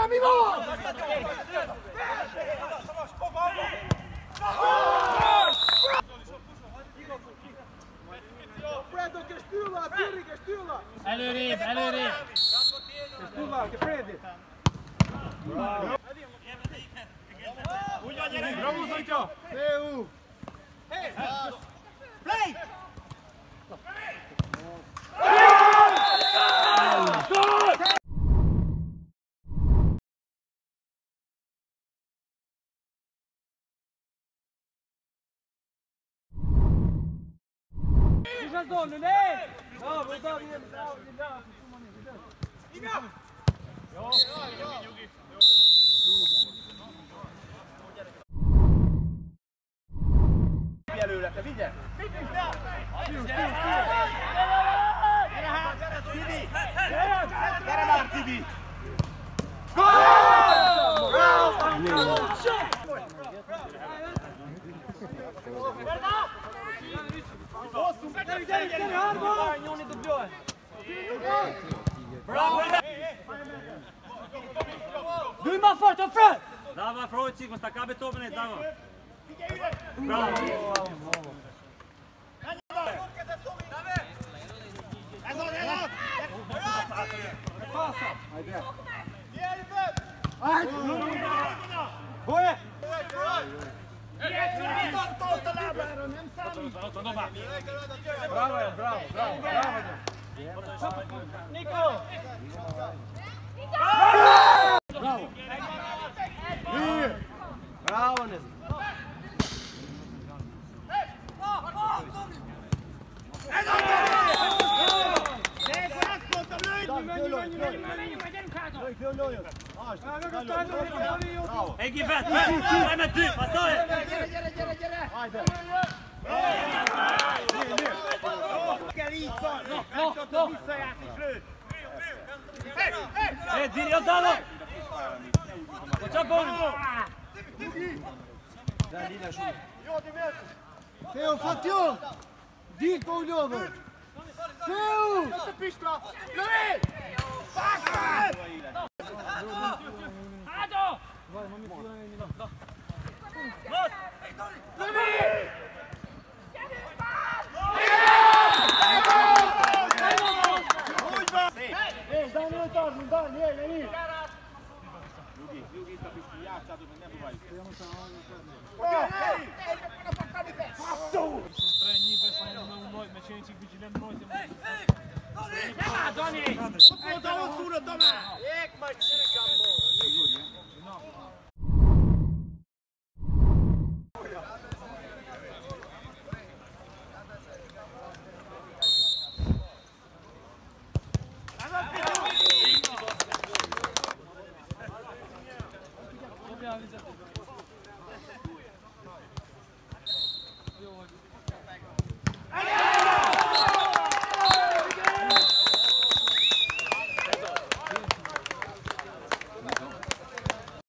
mi van? Brandon, che stülla, Pirri, che stülla! Előrébb, előrébb! Che stülla, che prendi! Úgy van, gyerek! Bravo, Zajtya! Meu! Play! Déjà zone, lei! Bravo, bravo, bravo! Előre, te vigyel! Gyere már, Tibi! Du är Maffart, ta fram! Dava, Frojci, sta kabetobne, dava! Bravo! Boje! Bravo, bravo, bravo, bravo! Nico! Bravo! Bravo, Nes! Egyi fel, felmentünk, passzolj! Gyere! Kell így van! Nem tudod visszajárt és lőd! Hé, Diri, ott állok! Csapon! Theo, fatio! Dito u ljover! Theo! Zet de pista! Lövi! Passen! Hado! Lövi! Hé, daj nu tarnu, daj, nije! Jugi, sta pisti, játszátok, meg nem próbáljuk. Ott volt a hosszúra, Tamás! Jég, majd csikamból! Dobjál vizet!